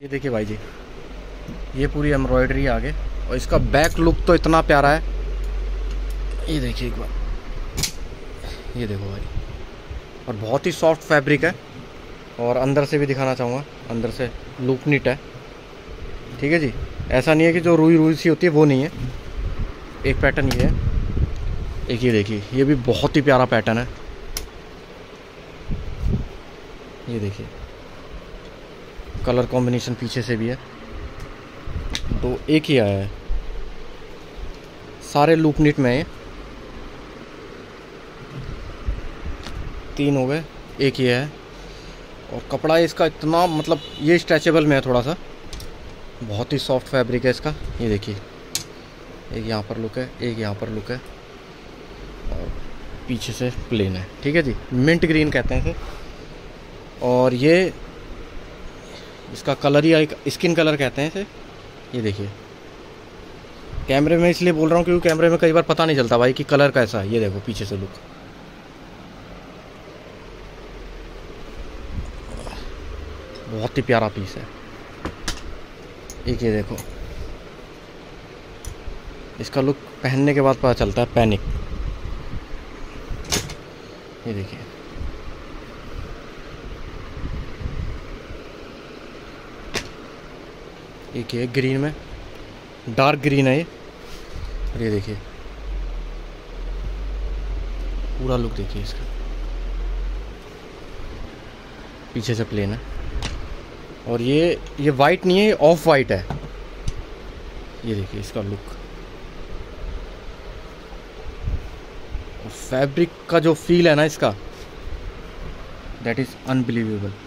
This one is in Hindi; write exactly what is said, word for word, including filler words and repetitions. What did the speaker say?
ये देखिए भाई जी, ये पूरी एम्ब्रॉयडरी आगे और इसका बैक लुक तो इतना प्यारा है। ये देखिए एक बार, ये देखो भाई, और बहुत ही सॉफ्ट फैब्रिक है। और अंदर से भी दिखाना चाहूँगा, अंदर से लूप नीट है। ठीक है जी, ऐसा नहीं है कि जो रुई रुई सी होती है वो नहीं है। एक पैटर्न ये है, एक ये देखिए, ये भी बहुत ही प्यारा पैटर्न है। ये देखिए कलर कॉम्बिनेशन पीछे से भी है, तो एक ही आया है, सारे लूप नीट में है। तीन हो गए, एक ही है। और कपड़ा इसका इतना, मतलब ये स्ट्रेचेबल में है थोड़ा सा, बहुत ही सॉफ्ट फैब्रिक है इसका। ये देखिए, एक यहाँ पर लुक है, एक यहाँ पर लुक है, और पीछे से प्लेन है। ठीक है जी, मिंट ग्रीन कहते हैं इसे। और ये इसका कलर ही एक स्किन कलर कहते हैं इसे। ये देखिए, कैमरे में इसलिए बोल रहा हूँ क्योंकि कैमरे में कई बार पता नहीं चलता भाई कि कलर कैसा है। ये देखो पीछे से लुक, बहुत ही प्यारा पीस है। एक ये देखो, इसका लुक पहनने के बाद पता चलता है पैनिक। ये देखिए, एक ये ग्रीन में, डार्क ग्रीन है ये। और ये देखिए पूरा लुक देखिए इसका, पीछे से प्लेन है। और ये ये वाइट नहीं है, ये ऑफ वाइट है। ये देखिए इसका लुक, फैब्रिक का जो फील है ना इसका, दैट इज अनबिलीवेबल।